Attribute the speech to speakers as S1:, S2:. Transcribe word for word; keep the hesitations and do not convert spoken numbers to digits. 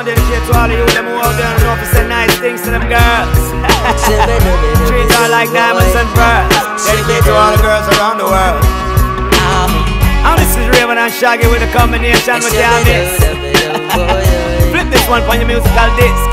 S1: one dedicate to all of you them who out there and know if you say nice things to them girls. Treat her like diamonds and pearls. Dedicate to all the girls around the world. And this is Raven and Shaggy with a combination with the Abyss. Flip this one for your musical disc.